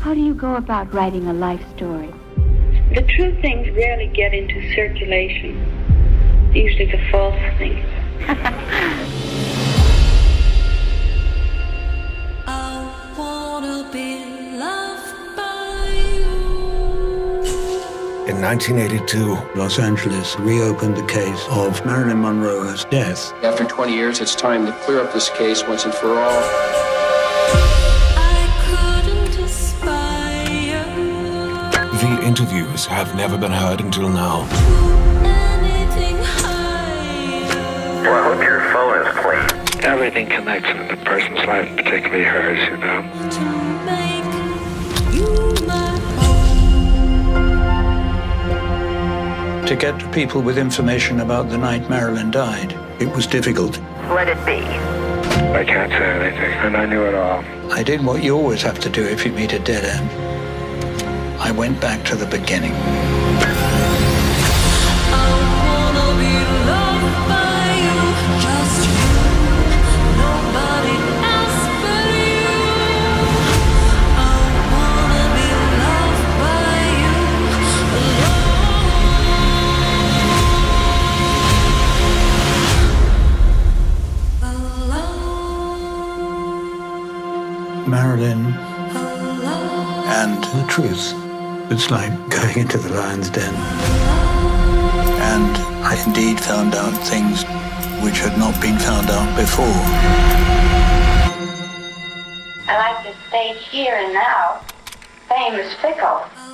How do you go about writing a life story? The true things rarely get into circulation. Usually the false things. I wanna be loved by you. In 1982, Los Angeles reopened the case of Marilyn Monroe's death. After 20 years, it's time to clear up this case once and for all. the interviews have never been heard until now. Well, I hope your phone is clean. Everything connects in a person's life, particularly hers, you know. To get to people with information about the night Marilyn died, it was difficult. Let it be. I can't say anything, and I knew it all. I did what you always have to do if you meet a dead end. I went back to the beginning. Marilyn and the truth. It's like going into the lion's den. And I indeed found out things which had not been found out before. I like to stay here and now. Fame is fickle.